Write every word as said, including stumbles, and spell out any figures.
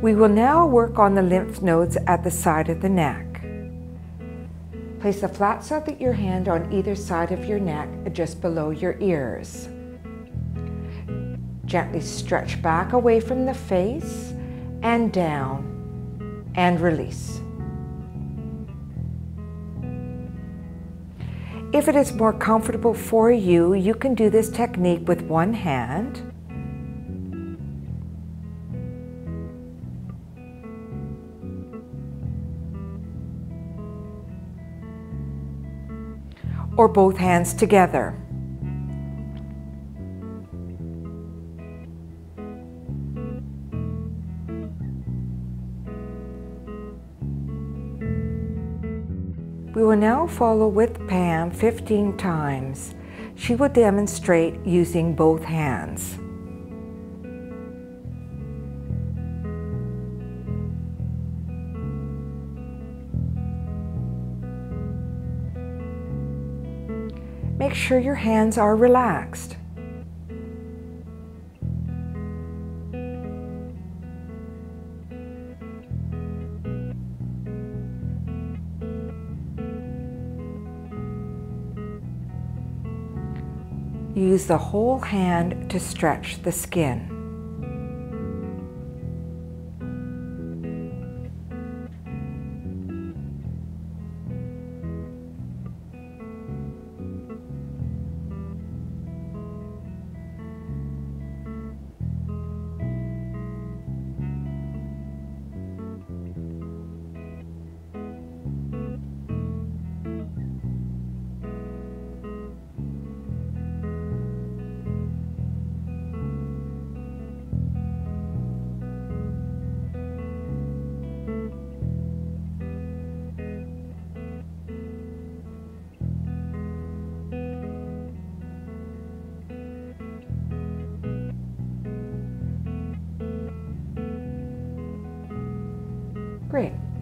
We will now work on the lymph nodes at the side of the neck. Place a flat side of your hand on either side of your neck, just below your ears. Gently stretch back away from the face and down, and release. If it is more comfortable for you, you can do this technique with one hand. Or both hands together. We will now follow with Pam fifteen times. She will demonstrate using both hands. Make sure your hands are relaxed. Use the whole hand to stretch the skin. Great.